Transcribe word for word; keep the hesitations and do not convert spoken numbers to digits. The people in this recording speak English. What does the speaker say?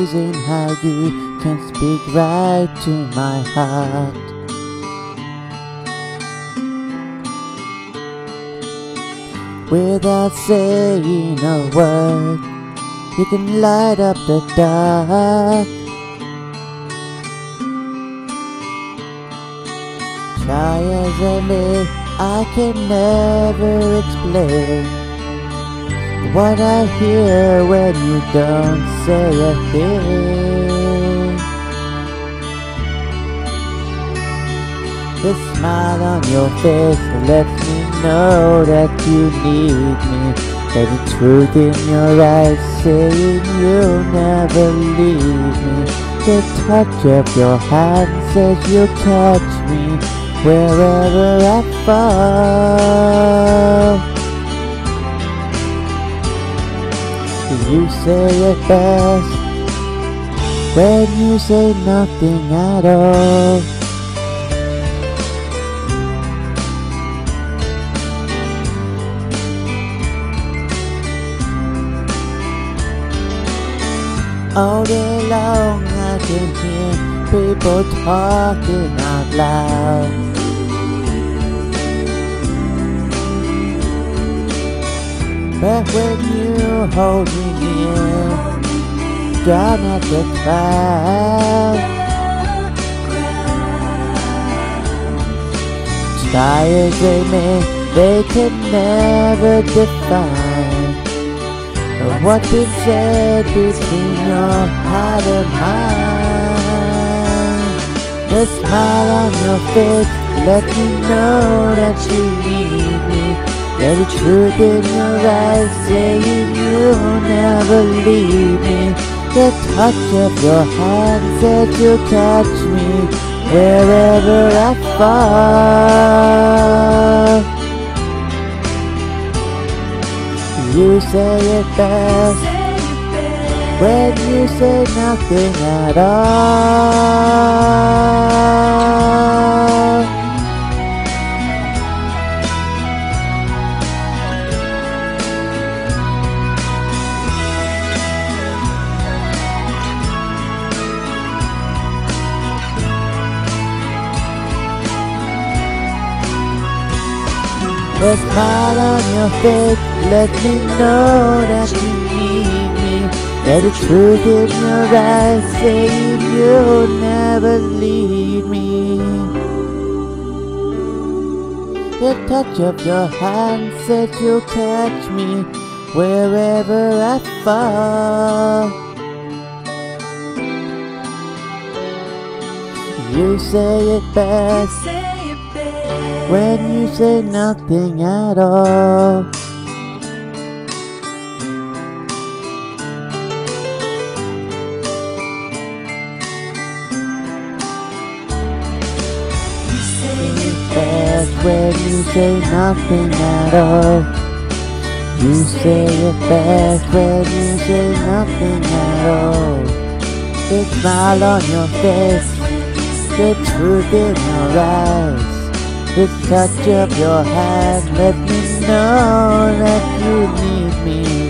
amazing how you can speak right to my heart. Without saying a word, you can light up the dark. Try as I may, I can never explain what I hear when you don't say a thing. The smile on your face lets me know that you need me. There's a truth in your eyes saying you'll never leave me. The touch of your hand says you'll catch me wherever I fall. You say it best when you say nothing at all. All day long I can hear people talking out loud. But when you hold me near, drown out the crowd. Try as they may, they can never define what's been said between your heart and mine. The smile on your face let me know that you need me. There's a truth in your eyes saying you'll never leave me. The touch of your hand said you'll catch me wherever I fall. You say it best when you say nothing at all. The smile on your face let me know that you need me. There's a truth in your eyes saying you'll never leave me. The touch of your hand says you'll catch me wherever I fall. You say it best when you say nothing at all. You say it best when you say nothing at all. You say it best when you say nothing at all. The smile on your face, the truth in your eyes. The touch of your hand let me know that you need me.